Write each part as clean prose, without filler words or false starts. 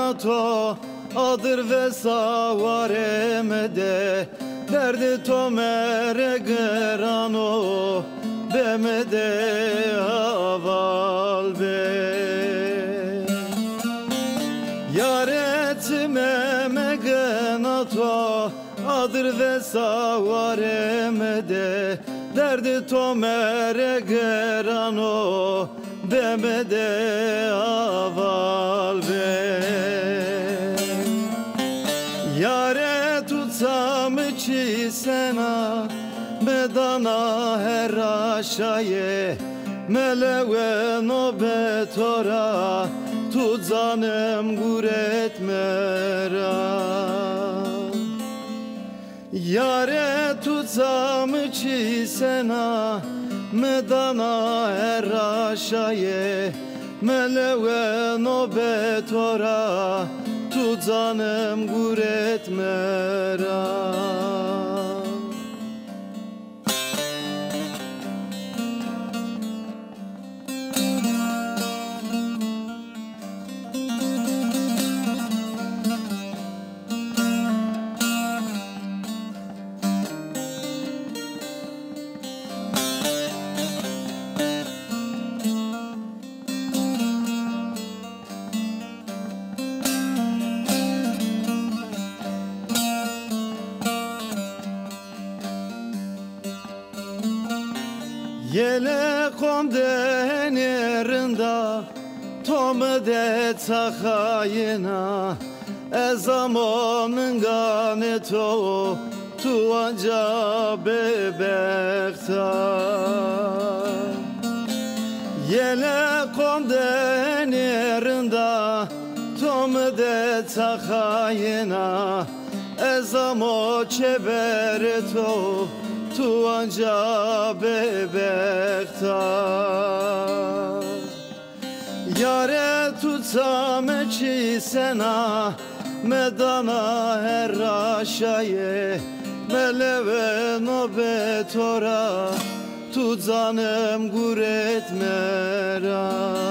to adır ve savaremede derdi to mere gerano bemede aval be yaretime megena to adır ve savaremede derdi to mere gerano bemede aval be yare tutsam içi sena bedana her aşaye melewe nobetora tutzanım guretmera yare tutsam içi sena medana her aşaye melewe nobetora tutzanım guretmera Yele komden yerinde tomde tsakayına ezamonun ganeto tuanca bebekta Yele komden yerinde tomde tsakayına ezamo çebereto tuanca bebekta yare tutsam eçi sena medana her aşaye melewe nobetora tutzanım guretmera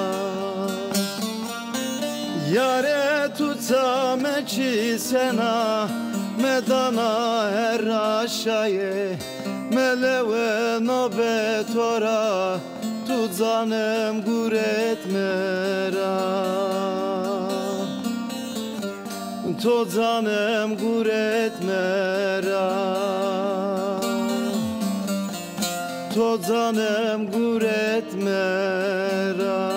yare tutsam eçi sena medana her aşaye melewe nobetora tutzanım guretmera tutzanım guretmera tutzanım guretmera